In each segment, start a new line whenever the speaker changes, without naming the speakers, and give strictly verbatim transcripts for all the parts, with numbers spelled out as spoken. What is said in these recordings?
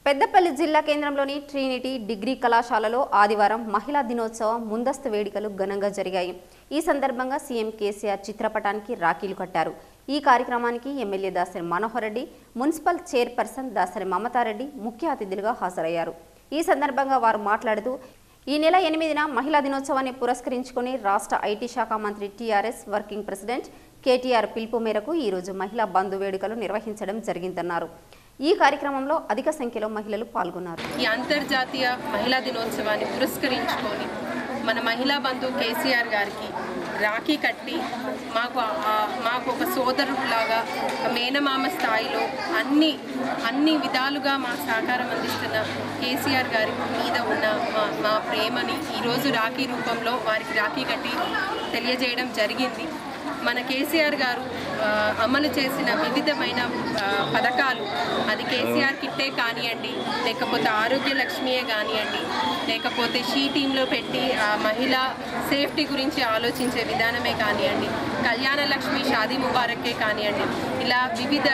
పెద్దపల్లి జిల్లా కేంద్రంలోని Trinity degree కళాశాలలో ఆదివారం మహిళా దినోత్సవం ముందస్తు వేడుకలు ఘనంగా జరిగాయి. ఈ సందర్భంగా సీఎం కేసీఆర్ చిత్రపటానికి రాఖీలు కట్టారు. ఈ కార్యక్రమానికి MLA Dasari Manohar Reddy, municipal chairperson Dasari Mamata Reddy ముఖ్య అతిథులుగా హాజరయ్యారు. ఈ సందర్భంగా వారు మాట్లాడుతూ ఈ నెల ఎనిమిదిన మహిళా దినోత్సవాన్ని పురస్కరించుకుని రాష్ట్ర ఐటీ శాఖ మంత్రి టీఆర్ఎస్ వర్కింగ్ ప్రెసిడెంట్ కేటీఆర్ పిలుపు మేరకు ఈరోజు మహిళా బంధు వేడుకలు నిర్వహించడం జరిగిందన్నారు. ఈ కార్యక్రమంలో అధిక సంఖ్యలో మహిళలు పాల్గొన్నారు.
ఈ అంతర్జాతీయ మహిళా దినోత్సవాన్ని పురస్కరించుకొని మన మహిళా బంధు కేసీఆర్ గారికి రాఖీ కట్టి మాకు మాకు ఒక సోదరులాగా మేనమామ స్థాయిలో అన్ని అన్ని విధాలుగా మా సహకారం అందిస్తున్న కేసీఆర్ గారి మీద ఉన్న మా మా ప్రేమని ఈరోజు రాఖీ రూపంలో వారికి రాఖీ కట్టి తెలియజేయడం జరిగింది. మన కేసీఆర్ గారు అమలు చేసిన వివిధమైన పథకాలు, అది కేసీఆర్ కిట్టే కానివ్వండి, లేకపోతే ఆరోగ్య లక్ష్మియే కానివ్వండి, లేకపోతే షీ టీంలో పెట్టి మహిళా సేఫ్టీ గురించి ఆలోచించే విధానమే కానివ్వండి, కళ్యాణ లక్ష్మి షాదీ ముబారకే కానివ్వండి, ఇలా వివిధ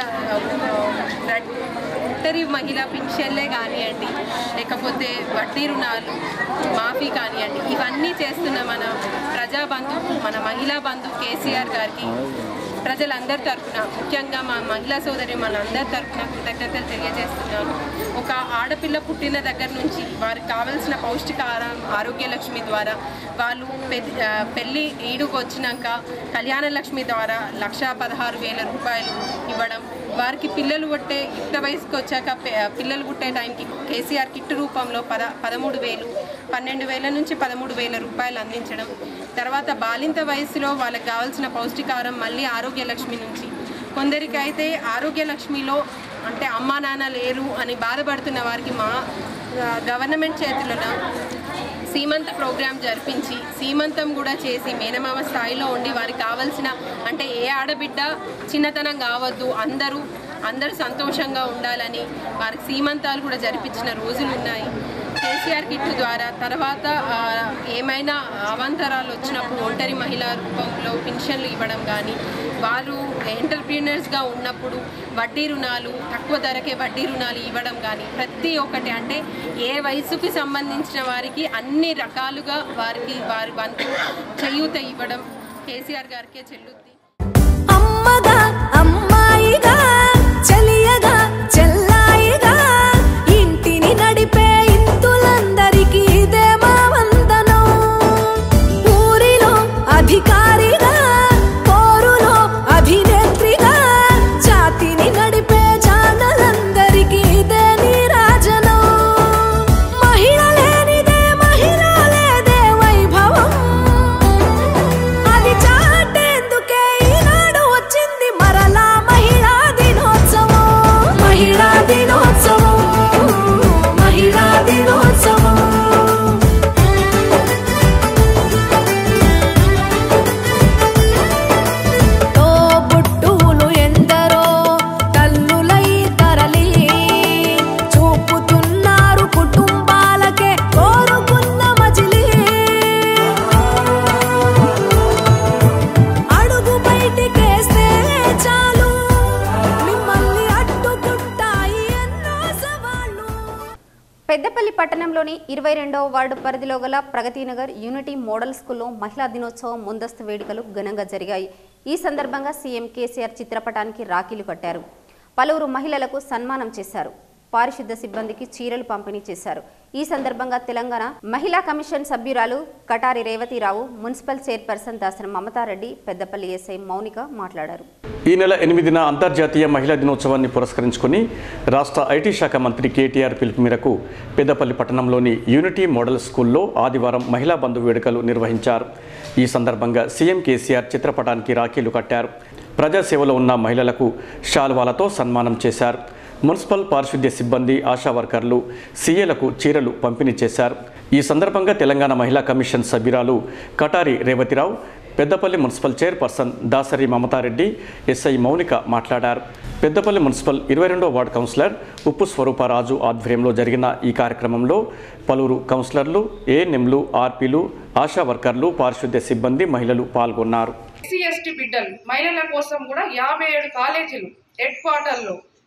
ఒంటరి మహిళా పింఛన్లే కానివ్వండి, లేకపోతే వడ్డీ రుణాలు మాఫీ కానివ్వండి, ఇవన్నీ చేస్తున్న మన ప్రజాబంధు మన మహిళా బంధు కేసీఆర్ గారికి ప్రజలందరి తరఫున, ముఖ్యంగా మా మహిళా సోదరి మనందరి తరఫున కృతజ్ఞతలు తెలియజేస్తున్నాను. ఒక ఆడపిల్ల పుట్టిన దగ్గర నుంచి వారికి కావాల్సిన పౌష్టికాహారం ఆరోగ్య లక్ష్మి ద్వారా, వాళ్ళు పెళ్ళి ఈడుకు వచ్చినాక కళ్యాణ లక్ష్మి ద్వారా లక్ష పదహారు వేల రూపాయలు ఇవ్వడం, వారికి పిల్లలు పుట్టే యుక్త వయసుకు వచ్చాక పిల్లలు పుట్టే టైంకి కేసీఆర్ కిట్ రూపంలో పద పదమూడు వేలు పన్నెండు వేల నుంచి పదమూడు వేల రూపాయలు అందించడం, తర్వాత బాలింత వయసులో వాళ్ళకి కావాల్సిన పౌష్టికాహారం మళ్ళీ ఆరోగ్య లక్ష్మి నుంచి, కొందరికి అయితే ఆరోగ్య లక్ష్మిలో అంటే అమ్మా నాన్న లేరు అని బాధపడుతున్న వారికి మా గవర్నమెంట్ చేతుల్లో సీమంత ప్రోగ్రాం జరిపించి సీమంతం కూడా చేసి మేనమామ స్థాయిలో ఉండి వారికి కావాల్సిన అంటే ఏ ఆడబిడ్డ చిన్నతనం కావద్దు, అందరూ అందరూ సంతోషంగా ఉండాలని వారికి సీమంతాలు కూడా జరిపించిన రోజులు ఉన్నాయి. కేసీఆర్ కిట్ ద్వారా తర్వాత ఏమైనా అవాంతరాలు వచ్చినప్పుడు ఒంటరి మహిళా రూపంలో పెన్షన్లు ఇవ్వడం కానీ, వారు ఎంటర్ప్రీనర్స్గా ఉన్నప్పుడు వడ్డీ రుణాలు తక్కువ ధరకే వడ్డీ రుణాలు ఇవ్వడం కానీ, ప్రతి ఒక్కటి అంటే ఏ వయసుకి సంబంధించిన వారికి అన్ని రకాలుగా వారికి వారి వంతు చేయూత ఇవ్వడం కేసీఆర్ గారికే చెల్లుద్ది.
అమ్మగా అమ్మాయిగా చెలియగా చెల్లాయిగా ఇంటిని నడిపే ఇంతులందరికీ ఇదే మా వందనం. ఊరిలో అధికారిగా పోరులో అభినేత్రిగా జాతిని నడిపే జానలందరికీ ఇదే నీరాజనం. మహిళ లేనిదే మహిళ లేదే వైభవం, అది చాటేందుకే ఈనాడు వచ్చింది మరలా మహిళా దినోత్సవం. మహిళా దినోత్సవం మహిళా దినోత్సవం. తోబుట్టువులు ఎందరో తల్లులై తరలి చూపుతున్నారు కుటుంబాలకే కోరుకున్న మజిలీ. అడుగు బయటికేస్తే చాలు మిమ్మల్ని అడ్డుకుంటాయి ఎన్నో సవాళ్ళు.
పెద్దపల్లి పట్టణంలోని ఇరవై రెండవ వార్డు పరిధిలో గల ప్రగతినగర్ యూనిటీ మోడల్ స్కూల్లో మహిళా దినోత్సవం ముందస్తు వేడుకలు ఘనంగా జరిగాయి. ఈ సందర్భంగా సీఎం కేసీఆర్ చిత్రపటానికి రాఖీలు కట్టారు. పలువురు మహిళలకు సన్మానం చేశారు. పారిశుద్ధ సిబ్బందికి చీరలు పంపిణీ చేశారు. ఈ సందర్భంగా తెలంగాణ మహిళా కమిషన్ సభ్యురాలు Katari Revathi Rao, municipal chairperson Dasari Mamata Reddy, Peddapalli SI Mounika మాట్లాడారు.
ఈ నెల ఎనిమిదిన అంతర్జాతీయ మహిళా దినోత్సవాన్ని పురస్కరించుకుని రాష్ట్ర ఐటీ శాఖ మంత్రి కేటీఆర్ పిలుపు మేరకు పెద్దపల్లి పట్టణంలోని యూనిటీ మోడల్ స్కూల్లో ఆదివారం మహిళా బంధు వేడుకలు నిర్వహించారు. ఈ సందర్భంగా సీఎం కేసీఆర్ చిత్రపటానికి రాఖీలు కట్టారు. ప్రజాసేవలో ఉన్న మహిళలకు శాల్వాలతో సన్మానం చేశారు. మున్సిపల్ పారిశుద్ధ్య సిబ్బంది, ఆశా వర్కర్లు, సీఏలకు చీరలు పంపిణీ చేశారు. ఈ సందర్భంగా తెలంగాణ మహిళా కమిషన్ సభ్యురాలు Katari Revathi Rao, Peddapalli municipal chairperson Dasari Mamata Reddy, SI Mounika మాట్లాడారు. పెద్దపల్లి మున్సిపల్ ఇరవై రెండో వార్డు కౌన్సిలర్ ఉప్పు స్వరూపరాజు ఆధ్వర్యంలో జరిగిన ఈ కార్యక్రమంలో పలువురు కౌన్సిలర్లు, ఏఎన్ఎంలు, ఆర్పీలు, ఆశా వర్కర్లు, పారిశుద్ధ్య సిబ్బంది, మహిళలు పాల్గొన్నారు.
ఎస్సీ ఎస్టీ బిడ్డలు మహిళల కోసం కూడా యాభై ఏడు కాలేజీలు హెడ్ క్వార్టర్లో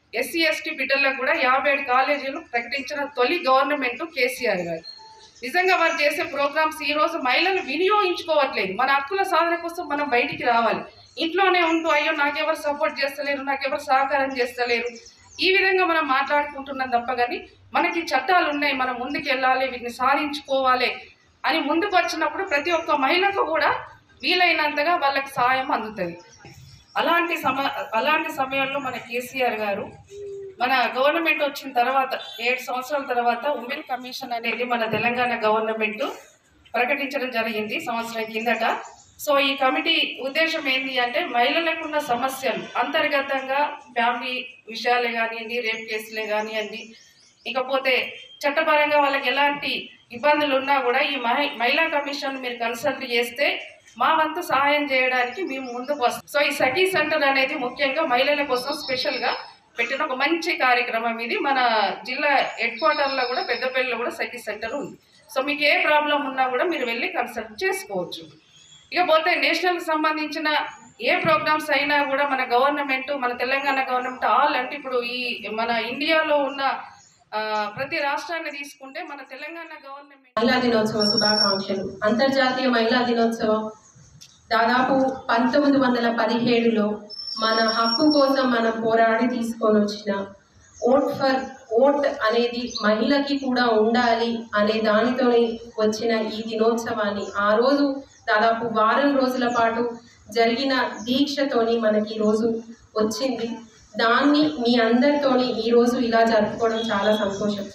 ఎస్సీ ఎస్టీ బిడ్డలకు కూడా యాభై ఏడు కాలేజీలు ప్రకటించిన తొలి గవర్నమెంట్ కేసీఆర్ గారు. నిజంగా వారు చేసే ప్రోగ్రామ్స్ ఈరోజు మహిళలు వినియోగించుకోవట్లేదు. మన హక్కుల సాధన కోసం మనం బయటికి రావాలి. ఇంట్లోనే ఉంటూ అయ్యో నాకెవరు సపోర్ట్ చేస్తలేరు, నాకెవరు సహకారం చేస్తలేరు, ఈ విధంగా మనం మాట్లాడుకుంటున్నాం తప్ప కానీ మనకి చట్టాలు ఉన్నాయి, మనం ముందుకు వెళ్ళాలి, వీటిని సాధించుకోవాలి అని ముందుకు వచ్చినప్పుడు ప్రతి ఒక్క మహిళకు కూడా వీలైనంతగా వాళ్ళకి సహాయం అందుతుంది. అలాంటి సమ అలాంటి సమయంలో మన కేసీఆర్ గారు మన గవర్నమెంట్ వచ్చిన తర్వాత ఏడు సంవత్సరాల తర్వాత ఉమెన్ కమిషన్ అనేది మన తెలంగాణ గవర్నమెంట్ ప్రకటించడం జరిగింది సంవత్సరం కిందట. సో ఈ కమిటీ ఉద్దేశం ఏంటి అంటే మహిళలకున్న సమస్యలు అంతర్గతంగా ఫ్యామిలీ విషయాలే కానివ్వండి, రేప్ కేసులే కానివ్వండి, ఇకపోతే చట్టపరంగా వాళ్ళకి ఎలాంటి ఇబ్బందులు ఉన్నా కూడా ఈ మహిళా కమిషన్ మీరు కన్సల్ట్ చేస్తే మా వంతు సహాయం చేయడానికి మేము ముందుకు వస్తాం. సో ఈ సఖీ సెంటర్ అనేది ముఖ్యంగా మహిళల కోసం స్పెషల్గా పెట్టిన ఒక మంచి కార్యక్రమం. ఇది మన జిల్లా హెడ్ క్వార్టర్లో కూడా పెద్దపల్లిలో కూడా సఖీ సెంటర్ ఉంది. సో మీకు ఏ ప్రాబ్లం ఉన్నా కూడా మీరు వెళ్ళి కన్సల్ట్ చేసుకోవచ్చు. ఇకపోతే నేషనల్కి సంబంధించిన ఏ ప్రోగ్రామ్స్ అయినా కూడా మన గవర్నమెంట్, మన తెలంగాణ గవర్నమెంట్ ఆల్ అంటే ఇప్పుడు ఈ మన ఇండియాలో ఉన్న ప్రతి రాష్ట్రాన్ని తీసుకుంటే మన తెలంగాణ గవర్నమెంట్
మహిళా దినోత్సవ శుభాకాంక్షలు. అంతర్జాతీయ మహిళా దినోత్సవం దాదాపు పంతొమ్మిది వందల పదిహేడులో మన హక్కు కోసం మనం పోరాడి తీసుకొని వచ్చిన ఓట్ ఫర్ ఓట్ అనేది మహిళకి కూడా ఉండాలి అనే దానితో వచ్చిన ఈ దినోత్సవాన్ని ఆ రోజు దాదాపు వారం రోజుల పాటు జరిగిన దీక్షతోని మనకి ఈరోజు వచ్చింది. దాన్ని మీ అందరితోని ఈరోజు ఇలా జరుపుకోవడం చాలా సంతోషం.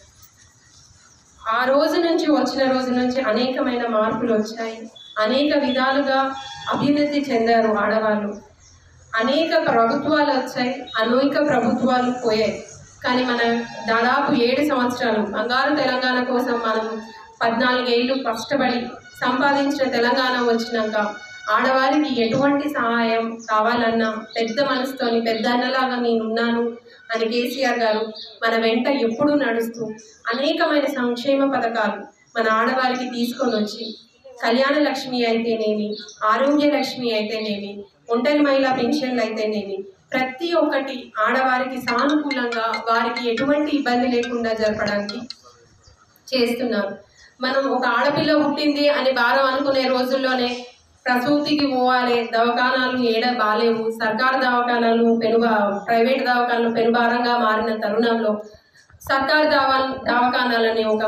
ఆ రోజు నుంచి వచ్చిన రోజు నుంచి అనేకమైన మార్పులు వచ్చాయి. అనేక విధాలుగా అభివృద్ధి చెందారు ఆడవాళ్ళు. అనేక ప్రభుత్వాలు వచ్చాయి, అనేక ప్రభుత్వాలు పోయాయి. కానీ మన దాదాపు ఏడు సంవత్సరాలు బంగారు తెలంగాణ కోసం మనం పద్నాలుగేళ్ళు కష్టపడి సంపాదించిన తెలంగాణ వచ్చినాక ఆడవారికి ఎటువంటి సహాయం కావాలన్నా పెద్ద మనసుతోని పెద్ద అన్నలాగా నేనున్నాను అని కేసీఆర్ గారు మన వెంట ఎప్పుడూ నడుస్తూ అనేకమైన సంక్షేమ పథకాలు మన ఆడవారికి తీసుకొని వచ్చి కళ్యాణ లక్ష్మి అయితేనేమి, ఆరోగ్య లక్ష్మి అయితేనేమి, ఒంటరి మహిళా పెన్షన్లు అయితేనేమి ప్రతి ఒక్కటి ఆడవారికి సానుకూలంగా వారికి ఎటువంటి ఇబ్బంది లేకుండా జరపడానికి చేస్తున్నారు. మనం ఒక ఆడపిల్ల పుట్టింది అని భారం అనుకునే రోజుల్లోనే ప్రసూతికి పోవాలి, దవాఖానాలు ఏడ బాలేవు, సర్కారు దవాఖానాలు పెను ప్రైవేట్ దవాఖానాలు పెనుభారంగా మారిన తరుణంలో సర్కారు దవా దవాఖానాలని ఒక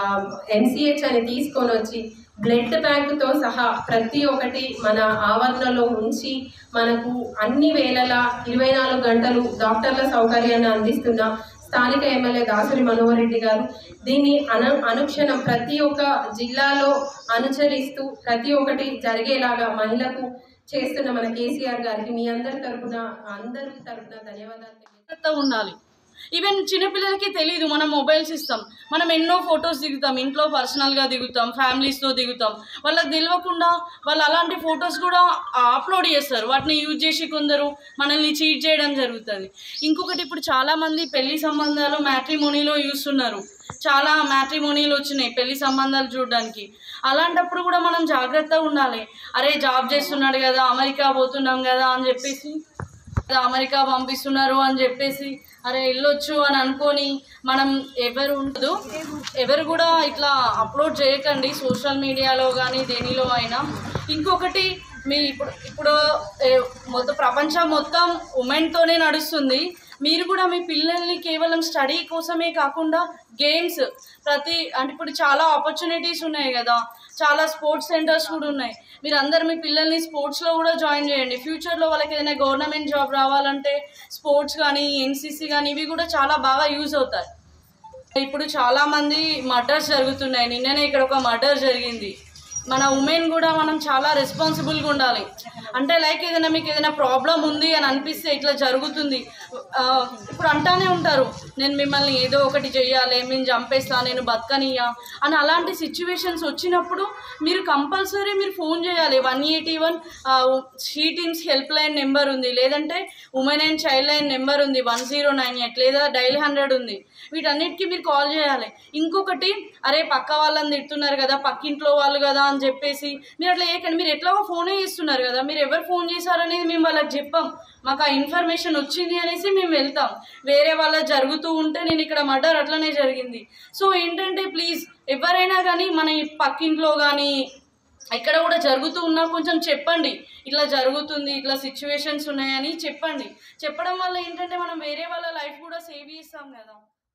ఎంసీహెచ్ అని తీసుకొని వచ్చి బ్లడ్ బ్యాంకుతో సహా ప్రతి ఒక్కటి మన ఆవరణలో ఉంచి మనకు అన్ని వేళలా ఇరవై నాలుగు గంటలు డాక్టర్ల సౌకర్యాన్ని అందిస్తున్న స్థానిక ఎమ్మెల్యే దాసరి మనోహర్ రెడ్డి గారు దీన్ని అను అనుక్షణం ప్రతి ఒక్క జిల్లాలో అనుసరిస్తూ ప్రతి ఒక్కటి జరిగేలాగా మహిళకు చేస్తున్న మన కేసీఆర్ గారికి మీ అందరి తరఫున అందరి తరఫున ధన్యవాదాలు.
ఉండాలి. ఈవెన్ చిన్నపిల్లలకి తెలియదు, మనం మొబైల్స్ ఇస్తాం, మనం ఎన్నో ఫొటోస్ దిగుతాం, ఇంట్లో పర్సనల్గా దిగుతాం, ఫ్యామిలీస్తో దిగుతాం. వాళ్ళకి తెలియకుండా వాళ్ళు అలాంటి ఫొటోస్ కూడా అప్లోడ్ చేస్తారు. వాటిని యూజ్ చేసి కొందరు మనల్ని చీట్ చేయడం జరుగుతుంది. ఇంకొకటి, ఇప్పుడు చాలామంది పెళ్లి సంబంధాలు మ్యాట్రిమోనీలో చూస్తున్నారు. చాలా మ్యాట్రిమోనీలు వచ్చినాయి పెళ్లి సంబంధాలు చూడడానికి. అలాంటప్పుడు కూడా మనం జాగ్రత్తగా ఉండాలి. అరే జాబ్ చేస్తున్నాడు కదా, అమెరికా పోతున్నాం కదా అని చెప్పేసి, అమెరికా పంపిస్తున్నారు అని చెప్పేసి అరే వెళ్ళొచ్చు అని అనుకొని మనం ఎవరు ఉండదు ఎవరు కూడా ఇట్లా అప్లోడ్ చేయకండి సోషల్ మీడియాలో కానీ దేనిలో అయినా. ఇంకొకటి, మీ ఇప్పుడు ఇప్పుడు మొత్తం ప్రపంచం మొత్తం ఉమెన్తోనే నడుస్తుంది. మీరు కూడా మీ పిల్లల్ని కేవలం స్టడీ కోసమే కాకుండా గేమ్స్ ప్రతి అంటే ఇప్పుడు చాలా ఆపర్చునిటీస్ ఉన్నాయి కదా, చాలా స్పోర్ట్స్ సెంటర్స్ కూడా ఉన్నాయి. మీరు అందరు మీ పిల్లల్ని స్పోర్ట్స్లో కూడా జాయిన్ చేయండి. ఫ్యూచర్లో వాళ్ళకి ఏదైనా గవర్నమెంట్ జాబ్ రావాలంటే స్పోర్ట్స్ కానీ ఎన్సీసీ కానీ ఇవి కూడా చాలా బాగా యూజ్ అవుతాయి. ఇప్పుడు చాలామంది మర్డర్స్ జరుగుతున్నాయి. నిన్ననే ఇక్కడ ఒక మర్డర్ జరిగింది. మన ఉమెన్ కూడా మనం చాలా రెస్పాన్సిబుల్గా ఉండాలి. అంటే లైక్ ఏదైనా మీకు ఏదైనా ప్రాబ్లం ఉంది అని అనిపిస్తే ఇట్లా జరుగుతుంది, ఇప్పుడు అంటానే ఉంటారు నేను మిమ్మల్ని ఏదో ఒకటి చెయ్యాలి, నేను చంపేస్తా, నేను బతకనియా అని. అలాంటి సిచ్యువేషన్స్ వచ్చినప్పుడు మీరు కంపల్సరీ మీరు ఫోన్ చేయాలి. One eighty one she teams help line number ఉంది, లేదంటే women and child line number ఉంది వన్ జీరో నైన్ ఎయిట్, లేదా డైల్ హండ్రెడ్ ఉంది. వీటన్నిటికీ మీరు కాల్ చేయాలి. ఇంకొకటి, అరే పక్క వాళ్ళని తిడుతున్నారు కదా, పక్కింట్లో వాళ్ళు కదా అని చెప్పేసి మీరు అట్లా చేయకండి. మీరు ఎట్లాగో ఫోనే చేస్తున్నారు కదా, మీరు ఎవరు ఫోన్ చేశారనేది మేము వాళ్ళకి చెప్పాం. మాకు ఆ ఇన్ఫర్మేషన్ వచ్చింది అనేసి మేము వెళ్తాం. వేరే వాళ్ళ జరుగుతూ ఉంటే నేను ఇక్కడ మర్డర్ అట్లనే జరిగింది. సో ఏంటంటే ప్లీజ్ ఎవరైనా కానీ మన ఈ పక్కింట్లో కానీ ఇక్కడ కూడా జరుగుతూ ఉన్నా కొంచెం చెప్పండి, ఇట్లా జరుగుతుంది, ఇట్లా సిచ్యువేషన్స్ ఉన్నాయని చెప్పండి. చెప్పడం వల్ల ఏంటంటే మనం వేరే వాళ్ళ లైఫ్ కూడా సేవ్ చేస్తాం కదా.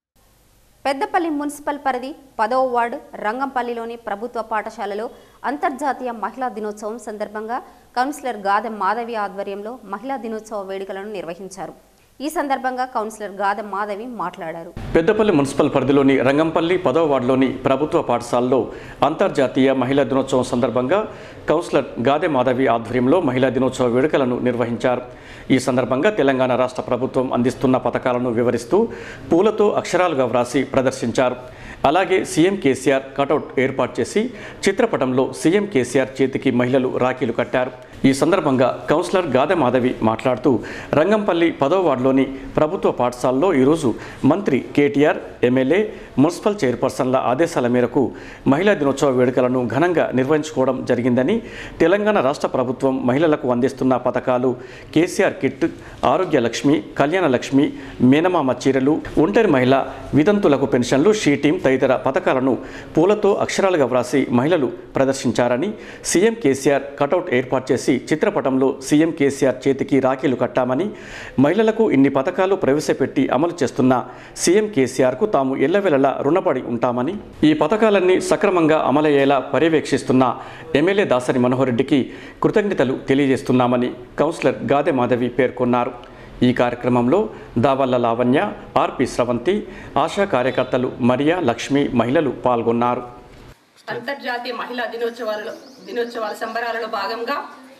పెద్దపల్లి మున్సిపల్ పరిధి పదవ వార్డు రంగంపల్లిలోని ప్రభుత్వ పాఠశాలలో అంతర్జాతీయ మహిళా దినోత్సవం సందర్భంగా కౌన్సిలర్ గాదె మాధవి ఆధ్వర్యంలో మహిళా దినోత్సవ వేడుకలను నిర్వహించారు. ఈ సందర్భంగా కౌన్సిలర్ గాదె మాధవి మాట్లాడారు.
పెద్దపల్లి మున్సిపల్ పరిధిలోని రంగంపల్లి పదవ వార్డులోని ప్రభుత్వ పాఠశాలలో అంతర్జాతీయ మహిళా దినోత్సవం సందర్భంగా కౌన్సిలర్ గాదె మాధవి ఆధ్వర్యంలో మహిళా దినోత్సవ వేడుకలను నిర్వహించారు. ఈ సందర్భంగా తెలంగాణ రాష్ట్ర ప్రభుత్వం అందిస్తున్న పథకాలను వివరిస్తూ పూలతో అక్షరాలుగా వ్రాసి ప్రదర్శించారు. అలాగే సీఎం కేసీఆర్ కటౌట్ ఏర్పాటు చేసి చిత్రపటంలో సీఎం కేసీఆర్ చేతికి మహిళలు రాఖీలు కట్టారు. ఈ సందర్భంగా కౌన్సిలర్ గాదె మాధవి మాట్లాడుతూ రంగంపల్లి పదవ వార్డులోని ప్రభుత్వ పాఠశాలలో ఈరోజు మంత్రి కేటీఆర్, ఎమ్మెల్యే, మున్సిపల్ చైర్పర్సన్ల ఆదేశాల మేరకు మహిళా దినోత్సవ వేడుకలను ఘనంగా నిర్వహించుకోవడం జరిగిందని, తెలంగాణ రాష్ట్ర ప్రభుత్వం మహిళలకు అందిస్తున్న పథకాలు కేసీఆర్ కిట్, ఆరోగ్య లక్ష్మి, కళ్యాణ లక్ష్మి, మేనమామ చీరలు, ఒంటరి మహిళ వితంతులకు పెన్షన్లు, షీటీం తదితర పథకాలను పూలతో అక్షరాలుగా వ్రాసి మహిళలు ప్రదర్శించారని, సీఎం కేసీఆర్ కటౌట్ ఏర్పాటు చేసి చిత్రపటంలో సీఎం కేసీఆర్ చేతికి రాఖీలు కట్టామని, మహిళలకు ఇన్ని పథకాలు ప్రవేశపెట్టి అమలు చేస్తున్న సీఎం కేసీఆర్కు తాము ఎల్లవెల్లలా రుణపడి ఉంటామని, ఈ పథకాలన్నీ సక్రమంగా అమలయ్యేలా పర్యవేక్షిస్తున్న ఎమ్మెల్యే దాసరి మనోహర్ రెడ్డికి కృతజ్ఞతలు తెలియజేస్తున్నామని కౌన్సిలర్ గాదె మాధవి పేర్కొన్నారు. ఈ కార్యక్రమంలో దావల్ల లావణ్య, ఆర్పి స్రవంతి, ఆశా కార్యకర్తలు మరియా, లక్ష్మి మహిళలు పాల్గొన్నారు.
అంతర్జాతీయ మహిళా దినోత్సవాలలో దినోత్సవాల సంబరాలలో భాగంగా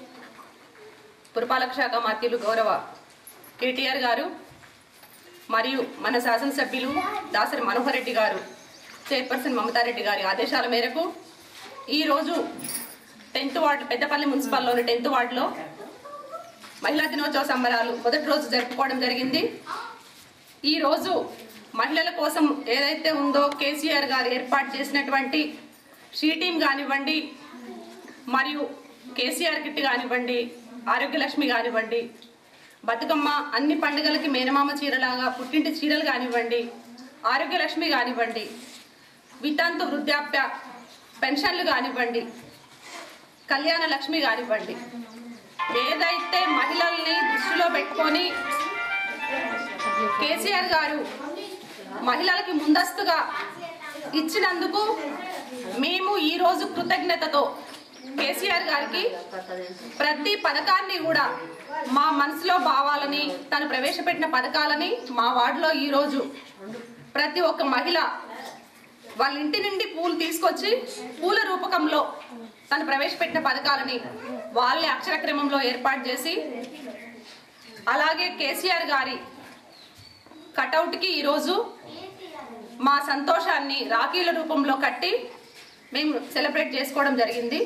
పురపాలక శాఖ మంత్రులు గౌరవ కేటీఆర్ గారు మరియు మన శాసనసభ్యులు దాసరి మనోహర్ రెడ్డి గారు, చైర్పర్సన్ మమతారెడ్డి గారి ఆదేశాల మేరకు ఈరోజు టెన్త్ వార్డు పెద్దపల్లి మున్సిపల్లోని టెన్త్ వార్డులో మహిళా దినోత్సవ సంబరాలు మొదటి రోజు జరుపుకోవడం జరిగింది. ఈరోజు మహిళల కోసం ఏదైతే ఉందో కేసీఆర్ గారు ఏర్పాటు చేసినటువంటి షీటీం కానివ్వండి, మరియు కేసీఆర్ కిట్ కానివ్వండి, ఆరోగ్యలక్ష్మి కానివ్వండి, బతుకమ్మ అన్ని పండుగలకి మేనమామ చీరలాగా పుట్టింటి చీరలు కానివ్వండి, ఆరోగ్యలక్ష్మి కానివ్వండి, వితంతు వృద్ధాప్య పెన్షన్లు కానివ్వండి, కళ్యాణ లక్ష్మి కానివ్వండి, ఏదైతే మహిళల్ని దృష్టిలో పెట్టుకొని కేసీఆర్ గారు మహిళలకి ముందస్తుగా ఇచ్చినందుకు మేము ఈరోజు కృతజ్ఞతతో కేసీఆర్ గారికి ప్రతి పథకాన్ని కూడా మా మనసులో భావాలని, తను ప్రవేశపెట్టిన పథకాలని మా వార్డులో ఈరోజు ప్రతి ఒక్క మహిళ వాళ్ళ ఇంటి నుండి పూలు తీసుకొచ్చి పూల రూపకంలో తను ప్రవేశపెట్టిన పథకాలని వాళ్ళే అక్షరక్రమంలో ఏర్పాటు చేసి, అలాగే కేసీఆర్ గారి కటౌట్కి ఈరోజు మా సంతోషాన్ని రాఖీల రూపంలో కట్టి మేము సెలబ్రేట్ చేసుకోవడం జరిగింది.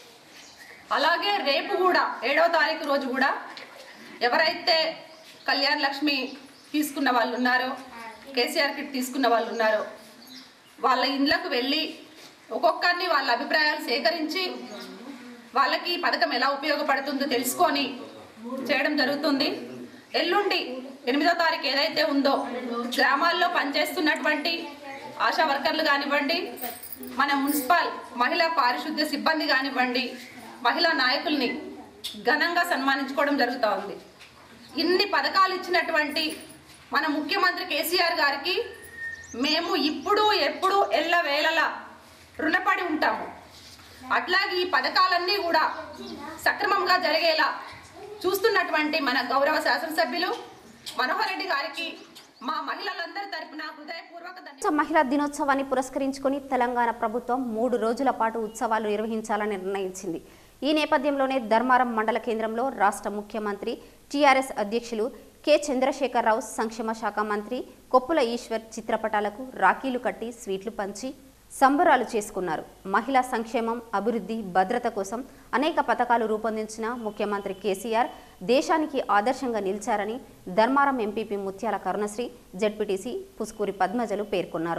అలాగే రేపు కూడా ఏడవ తారీఖు రోజు కూడా ఎవరైతే కళ్యాణ లక్ష్మి తీసుకున్న వాళ్ళు ఉన్నారో, కేసీఆర్ కిట్ తీసుకున్న వాళ్ళు ఉన్నారో వాళ్ళ ఇండ్లకు వెళ్ళి ఒక్కొక్కరిని వాళ్ళ అభిప్రాయాలు సేకరించి వాళ్ళకి పథకం ఎలా ఉపయోగపడుతుందో తెలుసుకొని చేయడం జరుగుతుంది. ఎల్లుండి ఎనిమిదో తారీఖు ఏదైతే ఉందో గ్రామాల్లో పనిచేస్తున్నటువంటి ఆశా వర్కర్లు కానివ్వండి, మన మున్సిపల్ మహిళా పారిశుద్ధ్య సిబ్బంది కానివ్వండి, మహిళా నాయకుల్ని ఘనంగా సన్మానించుకోవడం జరుగుతూ ఉంది. ఇన్ని పథకాలు ఇచ్చినటువంటి మన ముఖ్యమంత్రి కేసీఆర్ గారికి మేము ఇప్పుడు ఎప్పుడు ఎల్లవేళలా రుణపడి ఉంటాము. అట్లాగే ఈ పథకాలన్నీ కూడా సక్రమంగా జరిగేలా చూస్తున్నటువంటి మన గౌరవ శాసనసభ్యులు మనోహర్ రెడ్డి గారికి మా మహిళలందరి తరపున హృదయపూర్వక ధన్యవాదాలు.
మహిళా దినోత్సవాన్ని పురస్కరించుకొని తెలంగాణ ప్రభుత్వం మూడు రోజుల పాటు ఉత్సవాలు నిర్వహించాలని నిర్ణయించింది. ఈ నేపథ్యంలోనే ధర్మారం మండల కేంద్రంలో రాష్ట్ర ముఖ్యమంత్రి, టీఆర్ఎస్ అధ్యక్షులు కె చంద్రశేఖరరావు, సంక్షేమ శాఖ మంత్రి కొప్పుల ఈశ్వర్ చిత్రపటాలకు రాఖీలు కట్టి స్వీట్లు పంచి సంబరాలు చేసుకున్నారు. మహిళా సంక్షేమం, అభివృద్ధి, భద్రత కోసం అనేక పథకాలు రూపొందించిన ముఖ్యమంత్రి కేసీఆర్ దేశానికి ఆదర్శంగా నిలిచారని ధర్మారం ఎంపీపీ ముత్యాల కరుణశ్రీ, జెడ్పీటీసీ పుస్కూరి పద్మజలు పేర్కొన్నారు.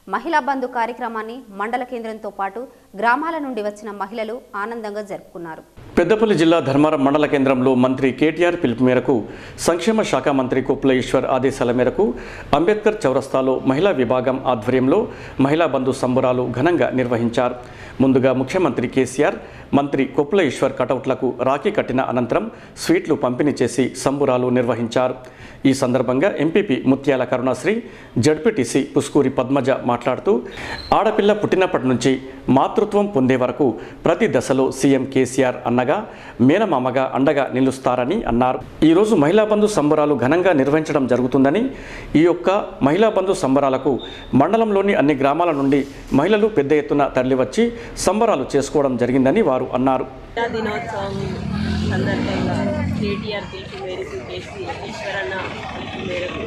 మహిళా బంధు కార్యక్రమాన్ని మండల కేంద్రంతో పాటు గ్రామాల నుండి వచ్చిన మహిళలు ఆనందంగా జరుపుకున్నారు.
పెద్దపల్లి జిల్లా ధర్మారం మండల కేంద్రంలో మంత్రి కేటీఆర్ పిలుపు మేరకు సంక్షేమ శాఖ మంత్రి కొప్పుల ఈశ్వర్ ఆదేశాల మేరకు అంబేద్కర్ చౌరస్తాలో మహిళా విభాగం ఆధ్వర్యంలో మహిళా బంధు సంబరాలు ఘనంగా నిర్వహించారు. ముందుగా ముఖ్యమంత్రి కేసీఆర్ మంత్రి కొప్పుల ఈశ్వర్ కటౌట్లకు రాఖీ కట్టిన అనంతరం స్వీట్లు పంపిణీ చేసి సంబురాలు నిర్వహించారు. ఈ సందర్భంగా ఎంపీపీ ముత్యాల కరుణాశ్రీ, జడ్పీటీసీ పుస్కూరి పద్మజ మాట్లాడుతూ ఆడపిల్ల పుట్టినప్పటి నుంచి మాతృత్వం పొందే వరకు ప్రతి దశలో సీఎం కేసీఆర్ అన్నగా మేనమామగా అండగా నిలుస్తారని అన్నారు. ఈరోజు మహిళా బంధు సంబరాలు ఘనంగా నిర్వహించడం జరుగుతుందని, ఈ యొక్క మహిళా బంధు సంబరాలకు మండలంలోని అన్ని గ్రామాల నుండి మహిళలు పెద్ద ఎత్తున తరలివచ్చి సంబరాలు చేసుకోవడం జరిగిందని వారు అన్నారు.
దినోత్సవం సందర్భంగా కేటీఆర్ పిలుపు మేరకు కేసీ ఈశ్వరన్న పిలుపు మేరకు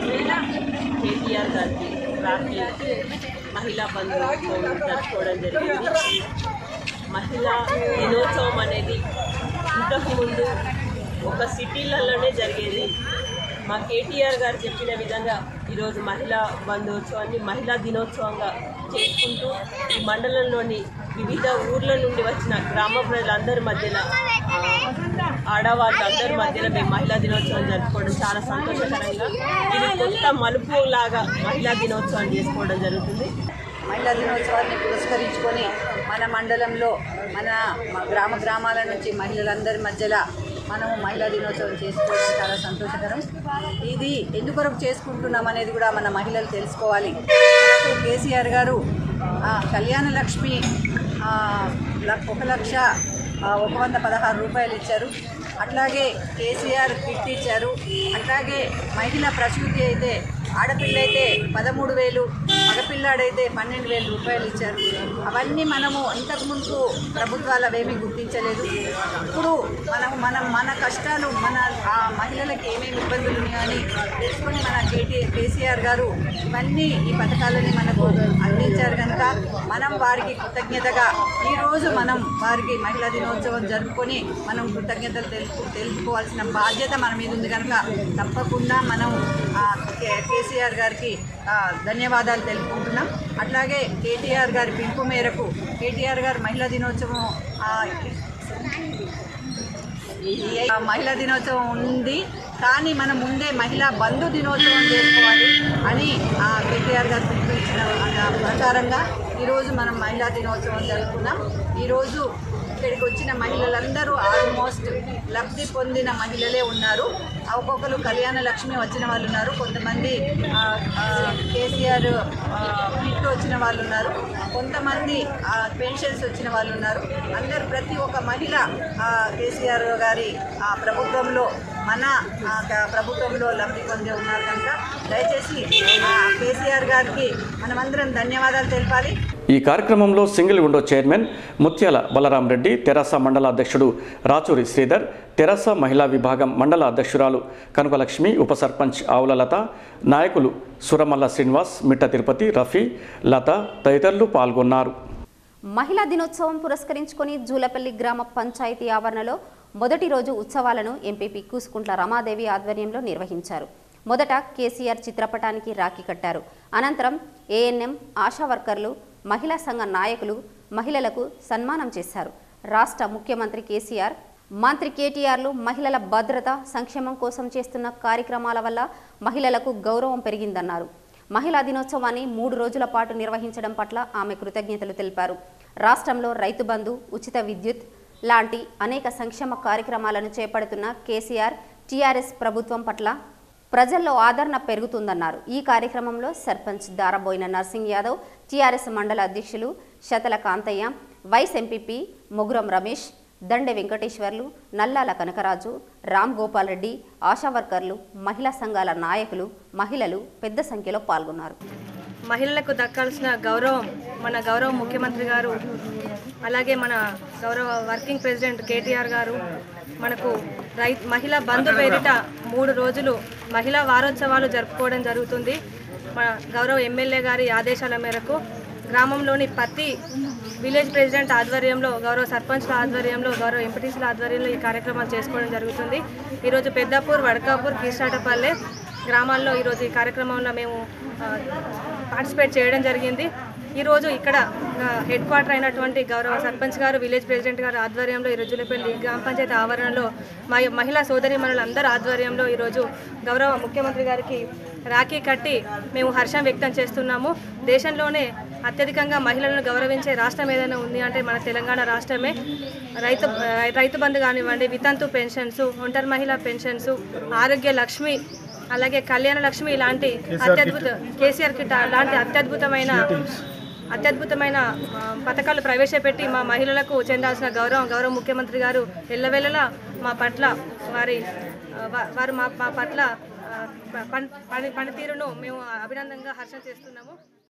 కేటీఆర్ గారికి రాఖీ మహిళా బంధుత్వం జరుపుకోవడం జరిగింది. మహిళా దినోత్సవం అనేది ఇంతకుముందు ఒక సిటీలలోనే జరిగేది. మా కేటీఆర్ గారు చెప్పిన విధంగా ఈరోజు మహిళా బంధోత్సవాన్ని మహిళా దినోత్సవంగా చేసుకుంటూ ఈ మండలంలోని వివిధ ఊర్ల నుండి వచ్చిన గ్రామ ప్రజలందరి మధ్యలో ఆడవాళ్ళందరి మధ్యలో మేము మహిళా దినోత్సవం జరుపుకోవడం చాలా సంతోషకరంగా, ఇది కొత్త మలుపు లాగా మహిళా దినోత్సవం చేసుకోవడం జరుగుతుంది.
మహిళా దినోత్సవాన్ని పురస్కరించుకొని మన మండలంలో మన గ్రామ గ్రామాల నుంచి మహిళలందరి మధ్యలో మనము మహిళా దినోత్సవం చేసుకోవడం చాలా సంతోషకరం. ఇది ఎందుకొరకు చేసుకుంటున్నాం అనేది కూడా మన మహిళలు తెలుసుకోవాలి. కేసీఆర్ గారు కళ్యాణ లక్ష్మి ఒక లక్ష ఒక వంద పదహారు రూపాయలు ఇచ్చారు. అట్లాగే కేసీఆర్ కిట్ ఇచ్చారు. అట్లాగే మహిళా ప్రసూతి అయితే ఆడపిల్ల అయితే పదమూడు వేలు, మగపిల్లాడైతే పన్నెండు వేల రూపాయలు ఇచ్చారు. అవన్నీ మనము ఇంతకుముందు ప్రభుత్వాలు అవేమీ గుర్తించలేదు. ఇప్పుడు మనము మనం మన కష్టాలు మన ఆ మహిళలకు ఏమేమి ఇబ్బందులు ఉన్నాయని తెలుసుకొని మన కేటీ కేసీఆర్ గారు ఇవన్నీ ఈ పథకాలని మనకు అందించారు కనుక మనం వారికి కృతజ్ఞతగా ఈరోజు మనం వారికి మహిళా దినోత్సవం జరుపుకొని మనం కృతజ్ఞతలు తెలుపు తెలుపుకోవాల్సిన బాధ్యత మన మీద ఉంది కనుక తప్పకుండా మనం కేసీఆర్ గారికి ధన్యవాదాలు తెలుపుకుంటున్నాం. అట్లాగే కేటీఆర్ గారి పిలుపు మేరకు కేటీఆర్ గారు మహిళా దినోత్సవం మహిళా దినోత్సవం ఉంది కానీ మనం ముందే మహిళా బంధు దినోత్సవం చేసుకోవాలి అని కేటీఆర్ గారు పిలుపు ఇచ్చిన ప్రకారంగా ఈరోజు మనం మహిళా దినోత్సవం జరుపుకున్నాం. ఈరోజు ఇక్కడికి వచ్చిన మహిళలందరూ ఆల్మోస్ట్ లబ్ధి పొందిన మహిళలే ఉన్నారు. ఒక్కొక్కరు కళ్యాణ లక్ష్మి వచ్చిన వాళ్ళు ఉన్నారు, కొంతమంది కేసీఆర్ కిట్ వచ్చిన వాళ్ళు ఉన్నారు, కొంతమంది పెన్షన్స్ వచ్చిన వాళ్ళు ఉన్నారు. అందరు ప్రతి ఒక్క మహిళ కేసీఆర్ గారి ప్రభుత్వంలో మన ప్రభుత్వంలో లబ్ధి పొందే ఉన్నారు కనుక దయచేసి కేసీఆర్ గారికి మనమందరం ధన్యవాదాలు తెలపాలి.
ఈ కార్యక్రమంలో సింగిల్ విండో చైర్మన్ ముత్యాల బలరాం రెడ్డి, తెరాస మండల అధ్యక్షుడు రాచూరి శ్రీధర్, తెరాస మహిళా విభాగం మండల అధ్యక్షురాలు కనకలక్ష్మి, ఉప సర్పంచ్ ఆవుల లత, నాయకులు సురమల్ల శ్రీనివాస్, మిట్ట తిరుపతి, రఫీ, లత తదితరులు పాల్గొన్నారు.
మహిళా దినోత్సవం పురస్కరించుకొని జూలపల్లి గ్రామ పంచాయతీ ఆవరణలో మొదటి రోజు ఉత్సవాలను ఎంపీపీ కూసుకుంట్ల రమాదేవి ఆధ్వర్యంలో నిర్వహించారు. మొదట కేసీఆర్ చిత్రపటానికి రాఖీ కట్టారు. అనంతరం ఏఎన్ఎం, ఆశా వర్కర్లు, మహిళా సంఘ నాయకులు మహిళలకు సన్మానం చేశారు. రాష్ట్ర ముఖ్యమంత్రి కేసీఆర్, మంత్రి కేటీఆర్లు మహిళల భద్రత, సంక్షేమం కోసం చేస్తున్న కార్యక్రమాల వల్ల మహిళలకు గౌరవం పెరిగిందన్నారు. మహిళా దినోత్సవాన్ని మూడు రోజుల పాటు నిర్వహించడం పట్ల ఆమె కృతజ్ఞతలు తెలిపారు. రాష్ట్రంలో రైతు బంధు, ఉచిత విద్యుత్ లాంటి అనేక సంక్షేమ కార్యక్రమాలను చేపడుతున్న కేసీఆర్, టీఆర్ఎస్ ప్రభుత్వం పట్ల ప్రజల్లో ఆదరణ పెరుగుతుందన్నారు. ఈ కార్యక్రమంలో సర్పంచ్ దారబోయిన నర్సింగ్ యాదవ్, టీఆర్ఎస్ మండల అధ్యక్షులు శతల కాంతయ్య, వైస్ ఎంపీపీ మొగురం రమేష్, దండె వెంకటేశ్వర్లు, నల్లాల కనకరాజు, రామ్ గోపాల్ రెడ్డి, ఆశా వర్కర్లు, మహిళా సంఘాల నాయకులు, మహిళలు పెద్ద సంఖ్యలో పాల్గొన్నారు.
మహిళలకు దక్కాల్సిన గౌరవం మన గౌరవ ముఖ్యమంత్రి గారు, అలాగే మన గౌరవ వర్కింగ్ ప్రెసిడెంట్ కేటీఆర్ గారు మనకు రై మహిళా బంధు పేరిట మూడు రోజులు మహిళా వారోత్సవాలు జరుపుకోవడం జరుగుతుంది. మన గౌరవ ఎమ్మెల్యే గారి ఆదేశాల మేరకు గ్రామంలోని ప్రతి విలేజ్ ప్రెసిడెంట్ ఆధ్వర్యంలో, గౌరవ సర్పంచ్ల ఆధ్వర్యంలో, గౌరవ ఎంపీటీసీల ఆధ్వర్యంలో ఈ కార్యక్రమాలు చేసుకోవడం జరుగుతుంది. ఈరోజు పెద్దాపూర్, వడకాపూర్, కీసాటపల్లె గ్రామాల్లో ఈరోజు ఈ కార్యక్రమంలో మేము పార్టిసిపేట్ చేయడం జరిగింది. ఈరోజు ఇక్కడ హెడ్ క్వార్టర్ అయినటువంటి గౌరవ సర్పంచ్ గారు, విలేజ్ ప్రెసిడెంట్ గారు ఆధ్వర్యంలో ఈ రోజులపల్లి గ్రామ పంచాయతీ ఆవరణలో మా మహిళా సోదరి మనులందరూ ఆధ్వర్యంలో ఈరోజు గౌరవ ముఖ్యమంత్రి గారికి రాఖీ కట్టి మేము హర్షం వ్యక్తం చేస్తున్నాము. దేశంలోనే అత్యధికంగా మహిళలను గౌరవించే రాష్ట్రం ఏదైనా ఉంది అంటే మన తెలంగాణ రాష్ట్రమే. రైతు రైతు బంధు కానివ్వండి, వితంతు పెన్షన్స్, ఒంటరి మహిళా పెన్షన్స్, ఆరోగ్య లక్ష్మి, అలాగే కళ్యాణ లక్ష్మి ఇలాంటి అత్యద్భుత కేసీఆర్ కిట్ లాంటి అత్యద్భుతమైన అత్యద్భుతమైన పథకాలు ప్రవేశపెట్టి మా మహిళలకు చెందాల్సిన గౌరవం గౌరవ ముఖ్యమంత్రి గారు ఎల్లవేళలా మా పట్ల వారి వారు మా మా పట్ల పని పనితీరును మేము అభినందనగా హర్షం చేస్తున్నాము.